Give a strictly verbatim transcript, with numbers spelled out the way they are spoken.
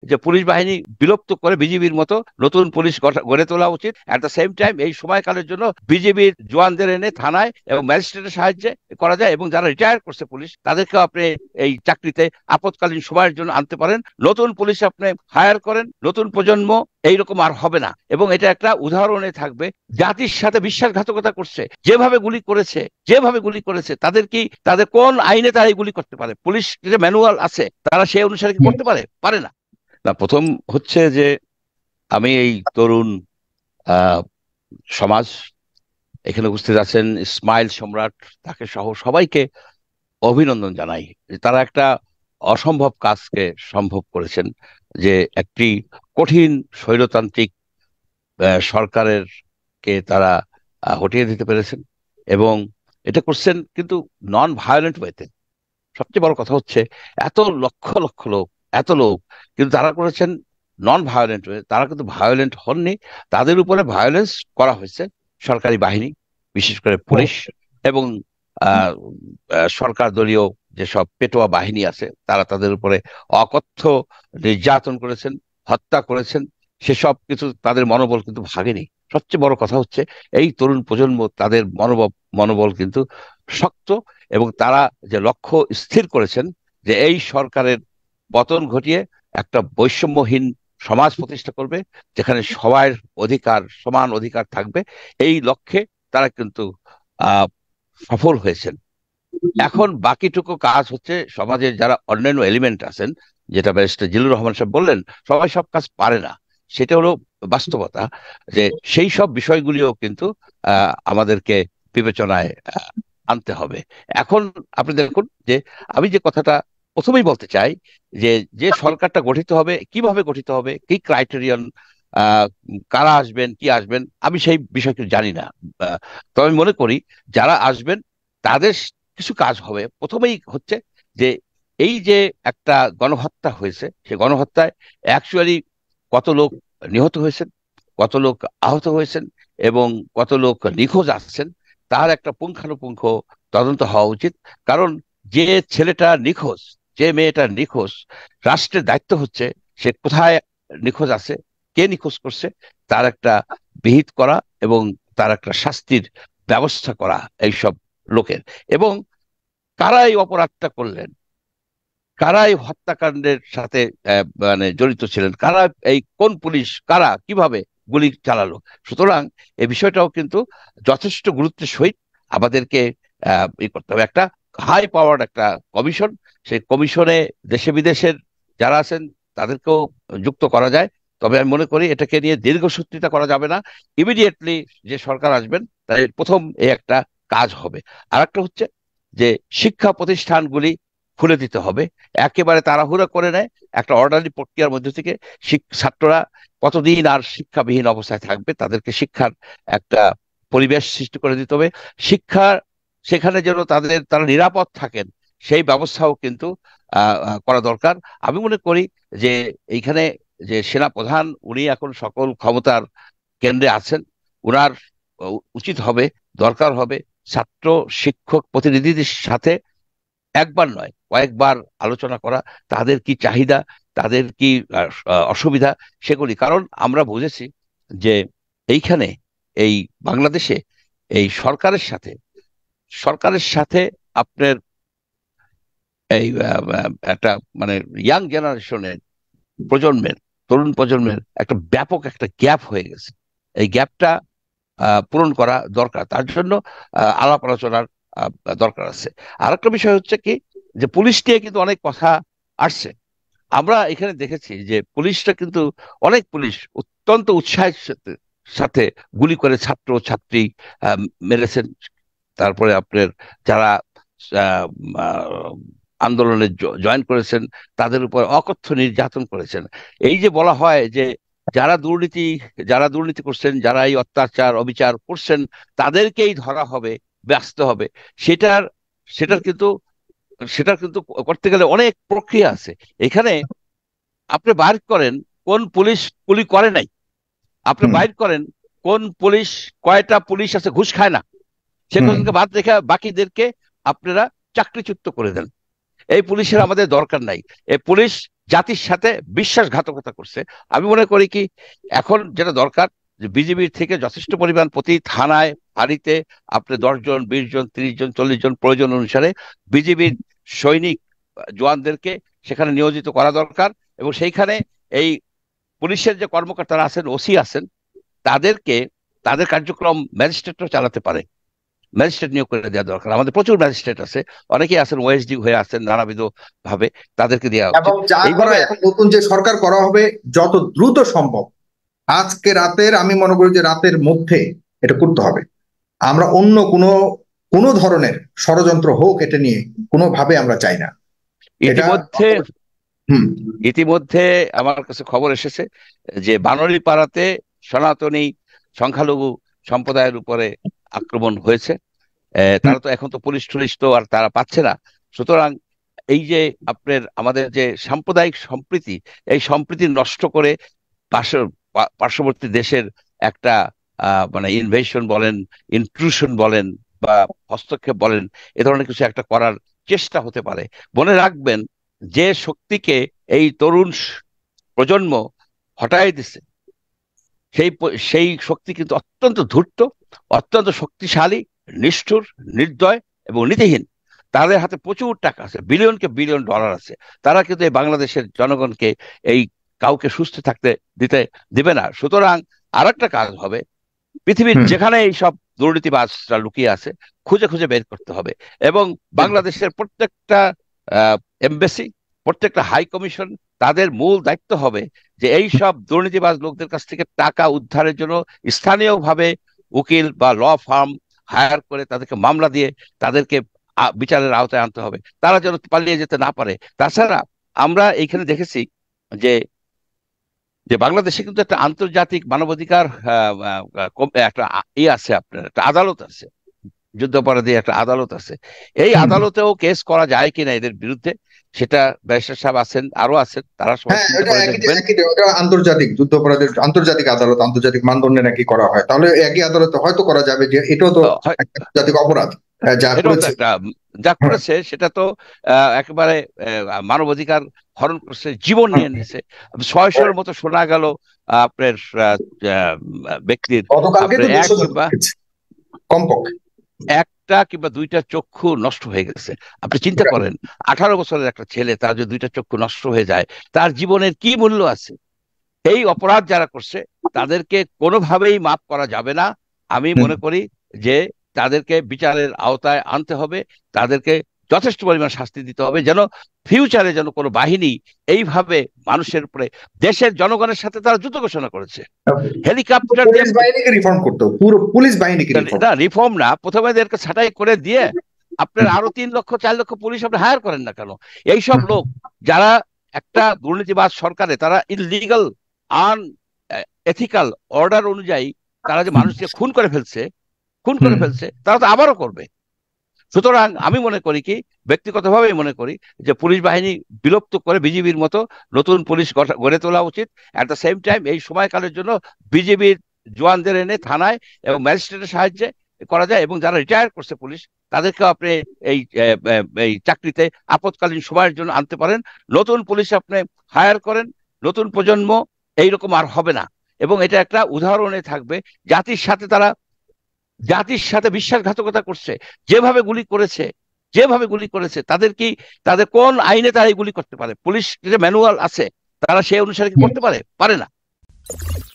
যে পুলিশ বাহিনী বিলুপ্ত করে বিজিবির মতো নতুন পুলিশ গড়ে তোলা উচিত। অ্যাট দ্য সেম টাইম এই সময়কালের জন্য বিজিবির জওয়ানদের এনে থানায় এবং ম্যাজিস্ট্রেটের সাহায্যে করা যায়, এবং যারা রিটায়ার করছে পুলিশ তাদেরকে আপনি এই চাকরিতে আপৎকালীন সময়ের জন্য আনতে পারেন। নতুন পুলিশ আপনি হায়ার করেন, নতুন প্রজন্ম এইরকম আর হবে না, এবং এটা একটা উদাহরণে থাকবে। জাতির সাথে বিশ্বাসঘাতকতা করছে, যেভাবে গুলি করেছে যেভাবে গুলি করেছে তাদের কি তাদের কোন আইনে তারা এই গুলি করতে পারে? পুলিশ যে ম্যানুয়াল আছে তারা সেই অনুসারে কি করতে পারে? পারে না। না, প্রথম হচ্ছে যে আমি এই তরুণ আহ সমাজ এখানে উপস্থিত আছেন, ইসমাইল সম্রাট তাকে সহ সবাইকে অভিনন্দন জানাই। তারা একটা অসম্ভব কাজকে সম্ভব করেছেন, যে একটি কঠিন স্বৈরতান্ত্রিক সরকারের কে তারা হটিয়ে দিতে পেরেছেন, এবং এটা করছেন কিন্তু নন ভায়োলেন্ট ওয়েতে। সবচেয়ে বড় কথা হচ্ছে এত লক্ষ লক্ষ লোক, এত লোক, কিন্তু তারা করেছেন নন ভায়োলেন্ট ওয়ে। তারা কিন্তু ভায়োলেন্ট হননি, তাদের উপরে ভায়োলেন্স করা হয়েছে সরকারি বাহিনী, বিশেষ করে পুলিশ এবং আহ সরকার দলীয় যেসব পেটোয়া বাহিনী আছে তারা তাদের উপরে অকথ্য নির্যাতন করেছেন, হত্যা করেছেন। সেসব কিছু তাদের মনোবল কিন্তু ভাগেনি। সবচেয়ে বড় কথা হচ্ছে এই তরুণ প্রজন্ম, তাদের মনোবল মনোবল কিন্তু শক্ত, এবং তারা যে লক্ষ্য স্থির করেছেন যে এই সরকারের পতন ঘটিয়ে একটা বৈষম্যহীন সমাজ প্রতিষ্ঠা করবে, যেখানে সবার অধিকার সমান অধিকার থাকবে, এই লক্ষ্যে তারা কিন্তু আহ সফল হয়েছেন। এখন বাকিটুকু কাজ হচ্ছে সমাজের যারা অন্যান্য এলিমেন্ট আছেন, যেটা ব্যারিস্টার জিল্লুর রহমান সাহেব বললেন, সবাই সব কাজ পারে না, সেটা হলো বাস্তবতা। যে সেই সব বিষয়গুলিও কিন্তু আহ আমাদেরকে বিবেচনায় আনতে হবে। এখন আপনি দেখুন যে আমি যে কথাটা প্রথমেই বলতে চাই, যে যে সরকারটা গঠিত হবে কিভাবে গঠিত হবে, কি ক্রাইটেরিয়ন, আহ কারা আসবেন কি আসবেন, আমি সেই বিষয়টি জানি না। তবে আমি মনে করি যারা আসবেন তাদের কিছু কাজ হবে। প্রথমেই হচ্ছে যে এই যে একটা গণহত্যা হয়েছে, সেই গণহত্যায় অ্যাকচুয়ালি কত লোক নিহত হয়েছেন, কত লোক আহত হয়েছেন এবং কত লোক নিখোঁজ আসছেন, তার একটা পুঙ্খানুপুঙ্খ তদন্ত হওয়া উচিত। কারণ যে ছেলেটা নিখোঁজ, যে মেয়েটা নিখোঁজ, রাষ্ট্রের দায়িত্ব হচ্ছে সে কোথায় নিখোঁজ আছে, কে নিখোঁজ করছে, তার একটা বিহিত করা এবং তার একটা শাস্তির ব্যবস্থা করা এইসব লোকের। এবং কারা এই অপরাধটা করলেন, কারা এই হত্যাকাণ্ডের সাথে মানে জড়িত ছিলেন, কারা এই কোন পুলিশ কারা কিভাবে গুলি চালালো। সুতরাং এই বিষয়টাও কিন্তু যথেষ্ট গুরুত্বের সহিত আমাদেরকে আহ ই করতে হবে। একটা হাই পাওয়ার্ড একটা কমিশন, সেই কমিশনে দেশে বিদেশের যারা আছেন তাদেরকেও যুক্ত করা যায়। তবে আমি মনে করি এটাকে নিয়ে দীর্ঘসূত্রিতা করা যাবে না। ইমিডিয়েটলি যে সরকার আসবেন তাই প্রথম এই একটা কাজ হবে। আর একটা হচ্ছে যে শিক্ষা প্রতিষ্ঠানগুলি খুলে দিতে হবে। একেবারে তাড়াহুড়া করে নেয় একটা অর্ডারলি প্রক্রিয়ার মধ্যে থেকে ছাত্ররা কতদিন আর শিক্ষাবিহীন অবস্থায় থাকবে, তাদেরকে শিক্ষার একটা পরিবেশ সৃষ্টি করে দিতে হবে। শিক্ষা সেখানে যেন তাদের তারা নিরাপদ থাকেন সেই ব্যবস্থাও কিন্তু আহ করা দরকার। আমি মনে করি যে এইখানে যে সেনা প্রধান উনি এখন সকল ক্ষমতার কেন্দ্রে আছেন, উনার উচিত হবে, দরকার হবে ছাত্র শিক্ষক প্রতিনিধিদের সাথে একবার নয় কয়েকবার আলোচনা করা, তাদের কি চাহিদা, তাদের কি অসুবিধা সেগুলি। কারণ আমরা বুঝেছি যে এইখানে এই বাংলাদেশে এই সরকারের সাথে সরকারের সাথে আপনার এই একটা মানে ইয়াং জেনারেশনের প্রজন্মের তরুণ প্রজন্মের একটা ব্যাপক একটা গ্যাপ হয়ে গেছে। এই গ্যাপটা পূরণ করা দরকার, তার জন্য আলাপ আলোচনার দরকার আছে। আর একটা বিষয় হচ্ছে কি যে পুলিশ নিয়ে কিন্তু অনেক কথা আসছে। আমরা এখানে দেখেছি যে পুলিশটা কিন্তু অনেক পুলিশ অত্যন্ত উৎসাহের সাথে সাথে গুলি করে ছাত্র ছাত্রী মেরেছেন। তারপরে আপনার যারা আন্দোলনে জয়েন করেছেন তাদের উপর অকথ্য নির্যাতন করেছেন। এই যে বলা হয় যে যারা দুর্নীতি যারা দুর্নীতি করছেন, যারা এই অত্যাচার অবিচার করছেন তাদেরকেই ধরা হবে, ব্যস্ত হবে, সেটার সেটার কিন্তু সেটার কিন্তু করতে গেলে অনেক প্রক্রিয়া আছে। এখানে আপনি বাইর করেন কোন পুলিশ গুলি করে নাই, আপনি বাইর করেন কোন পুলিশ কয়টা পুলিশ আছে ঘুষ খায় না, সেগুলোকে বাদ রেখে বাকিদেরকে আপনারা চাকরিচ্যুত করে দেন। এই পুলিশের আমাদের দরকার নাই। এই পুলিশ জাতির সাথে বিশ্বাসঘাতকতা করছে। আমি মনে করি কি এখন যেটা দরকার যে বিজিবির থেকে যথেষ্ট পরিমাণ প্রতি থানায় ফাঁড়িতে আপনি দশ জন বিশ জন ত্রিশ জন চল্লিশ জন প্রয়োজন অনুসারে বিজিবির সৈনিক জওয়ানদেরকে সেখানে নিয়োজিত করা দরকার। এবং সেইখানে এই পুলিশের যে কর্মকর্তারা আছেন, ওসি আছেন, তাদেরকে তাদের কার্যক্রম ম্যাজিস্ট্রেটরা চালাতে পারে, ম্যাজিস্ট্রেট নিয়োগ করে দেওয়া দরকার। আমাদের প্রচুর ম্যাজিস্ট্রেট আছে, অনেকেই আছেন ওএসডি হয়ে আছেন নানাবিধ ভাবে, তাদেরকে দেওয়া এবং উচিত যা করা এইভাবে। এখন নতুন যে সরকার করা হবে যত দ্রুত সম্ভব, আজকে রাতের, আমি মনে করি যে রাতের মধ্যে এটা করতে হবে। আমরা অন্য কোনো কোনো ধরনের ষড়যন্ত্র হোক এটা নিয়ে কোনোভাবে আমরা চাই না এটা। ইতিমধ্যে হুম। ইতিমধ্যে আমার কাছে খবর এসেছে যে বানরিপাড়াতে সনাতনী সংখ্যালঘু সম্প্রদায়ের উপরে আক্রমণ হয়েছে। আহ, হুম। তারা তো এখন তো পুলিশ টুলিশ তো আর তারা পাচ্ছে না। সুতরাং এই যে আপনার আমাদের যে সাম্প্রদায়িক সম্প্রীতি, এই সম্প্রীতি নষ্ট করে পার্শ্ব পা- পার্শ্ববর্তী দেশের একটা আহ মানে ইনভেশন বলেন, ইনট্রুশন বলেন বা হস্তক্ষেপ বলেন, এ ধরনের কিছু একটা করার চেষ্টা হতে পারে। মনে রাখবেন যে শক্তিকে এই তরুণ স- প্রজন্ম হটাই দিছে, সেই প- সেই শক্তি কিন্তু অত্যন্ত ধূর্ত, অত্যন্ত শক্তিশালী, নিষ্ঠুর, নির্দয় এবং নীতিহীন। তাদের হাতে প্রচুর টাকা আছে, বিলিয়নকে বিলিয়ন ডলার আছে। তারা কিন্তু এই বাংলাদেশের জনগণকে এই কাউকে সুস্থ থাকতে দিতে দিবে না। সুতরাং আর একটা কাজ হবে, পৃথিবীর হুম। যেখানে এই সব দুর্নীতিবাজরা লুকিয়ে আছে খুঁজে খুঁজে বের করতে হবে। এবং বাংলাদেশের প্রত্যেকটা এমবেসি, প্রত্যেকটা হাই কমিশন, তাদের মূল দায়িত্ব হবে যে এই সব দুর্নীতিবাজ লোকদের কাছ থেকে টাকা উদ্ধারের জন্য স্থানীয়ভাবে উকিল বা ল ফার্ম হায়ার করে তাদেরকে মামলা দিয়ে তাদেরকে আ- বিচারের আওতায় আনতে হবে, তারা যেন পালিয়ে যেতে না পারে। তাছাড়া আমরা এইখানে দেখেছি যে যে বাংলাদেশে কিন্তু একটা আন্তর্জাতিক মানবাধিকার আহ, আহ, কম- একটা আ- ই আছে, আপনার একটা আদালত আছে, যুদ্ধাপরাধী একটা আদালত আছে। এই হুম। আদালতেও কেস করা যায় কিনা এদের বিরুদ্ধে, সেটা ব্যারিস্টার সাহেব আছেন, আরো আছেন, তারা সবাই হ্যাঁ, চিন্তা এটা করে একই দেখবেন। একই ওটা আন্তর্জাতিক যুদ্ধাপরাধের আন্তর্জাতিক আদালত, আন্তর্জাতিক মানদণ্ডে নাকি করা হয়, তাহলে একই আদালতে হয়তো করা যাবে যে এটাও তো আহ, হয়- একটা আন্তর্জাতিক অপরাধ আহ, যা এটাও তো করেছে। একটা যা হ্যাঁ। করেছে সেটা তো আহ, একেবারে আহ, মানবাধিকার হরণ করছে, জীবন হুম। নিয়ে নিয়েছে। ছয়শোর মতো শোনা গেল আহ, আপনার আহ, আহ, ব্যক্তির গতকালকে আপনার তো এক দুশো জন কিংবা হয়েছে, কমপক্ষে। একটা কিংবা দুইটা চক্ষু নষ্ট হয়ে গেছে। আপনি চিন্তা করেন, আঠারো বছরের একটা ছেলে, তার যদি দুইটা চক্ষু নষ্ট হয়ে যায়, তার জীবনের কি মূল্য আছে? এই অপরাধ যারা করছে তাদেরকে কোনোভাবেই মাফ করা যাবে না। আমি হুম। মনে করি যে তাদেরকে বিচারের আওতায় আনতে হবে, তাদেরকে যথেষ্ট পরিমাণ শাস্তি দিতে হবে, যেন ফিউচারে যেন কোনো বাহিনী এইভাবে মানুষের উপরে, দেশের জনগণের সাথে তারা যুদ্ধ ঘোষণা করেছে, হেলিকপ্টার দিয়ে। পুলিশ বাহিনীকে রিফর্ম করতে হবে, পুরো পুলিশ বাহিনীকে রিফর্ম। না, রিফর্ম না, প্রথমে এদেরকে ছাঁটাই করে দিয়ে আপনার আরো তিন লক্ষ চার লক্ষ পুলিশ আপনি হায়ার করেন না কেন? এইসব লোক যারা একটা দুর্নীতিবাজ সরকারে, তারা ইলিগাল আন এথিক্যাল অর্ডার অনুযায়ী তারা যে মানুষকে খুন করে ফেলছে, খুন করে ফেলছে, তারা তো আবারও করবে। সুতরাং আমি মনে করি কি, ব্যক্তিগতভাবেই মনে করি যে পুলিশ বাহিনী বিলুপ্ত করে বিজিবির মতো নতুন পুলিশ গঠা- গড়ে তোলা উচিত। অ্যাট দ্য সেম টাইম এই সময়কালের জন্য বিজিবির জওয়ানদের এনে থানায় এবং ম্যাজিস্ট্রেটের সাহায্যে করা যায়। এবং যারা রিটায়ার করছে পুলিশ, তাদেরকে আপনি এই আহ, আহ, এই চাকরিতে আপৎকালীন সময়ের জন্য আনতে পারেন। নতুন পুলিশ আপনি হায়ার করেন, নতুন প্রজন্ম এইরকম আর হবে না। এবং এটা একটা উদাহরণে থাকবে জাতির সাথে, তারা জাতির সাথে বিশ্বাসঘাতকতা করছে, যেভাবে গুলি করেছে, যেভাবে গুলি করেছে তাদের কি, তাদের কোন আইনে তারা এই গুলি করতে পারে? পুলিশ যে ম্যানুয়াল আছে, তারা সেই অনুসারে কি করতে পারে? পারে না।